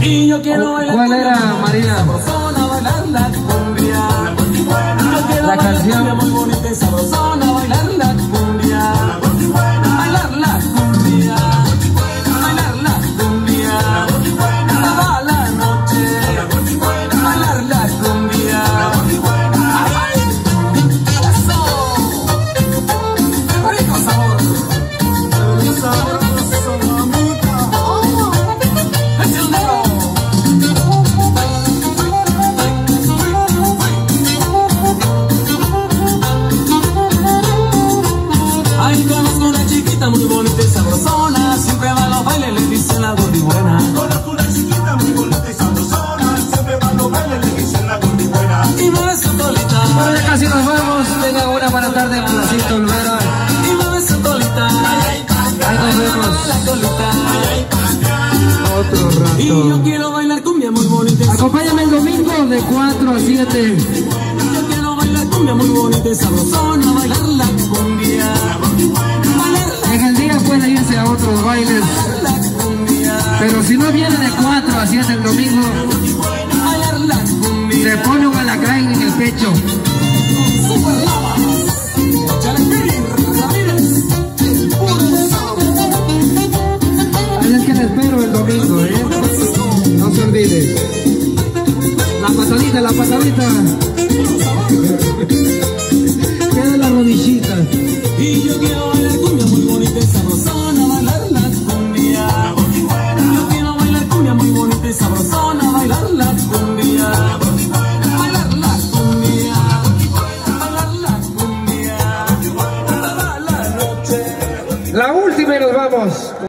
Y yo quiero bailar. ¿Cuál era, María? Sabrosona, bailar la cumbia. Yo quiero La bailar canción. cumbia muy bonita y sabrosona, bailar la cumbia. Bailar la cumbia. Bailar la cumbia. Toda la noche. Bailar la cumbia. ¡Ay! ¡Eso! ¡Rico sabor! ¡Sabroso, mamita! ¡Es el negro! Ay, conozco una chiquita muy bonita y sabrosona, siempre va a los bailes, le dicen la gordibuena. Conozco una chiquita muy bonita y sabrosona, siempre va a los bailes, le dicen la gordibuena. Y mueve su colita. Bueno, ya casi nos vamos. Tenga una buena tarde, Placito Olvera. Y mueve su colita. Ahí nos vemos. La colita. Otro Y yo rato. quiero bailar cumbia muy bonita y sabrosona. Acompáñame el domingo de 4 a 7. Yo quiero bailar cumbia muy bonita y sabrosona, bailar la cumbia. Bailar En el día puede irse a otros bailes, la cumbia. pero si no viene de 4 a 7 el domingo, Bailar la cumbia. se pone un alacrán en el pecho. Super Lavas. Chalequín Ramírez. El puro sabor. Ahí es que le espero el domingo, ¿eh? No se olvide. La patadita, la patadita. Queda la rodillita. Y yo quiero bailar cumbia muy bonita y sabrosona, bailar la cumbia. Yo quiero bailar cumbia muy bonita y sabrosona, bailar la cumbia. Bailar la cumbia. Bailar la cumbia. Toda la noche. La última y nos vamos.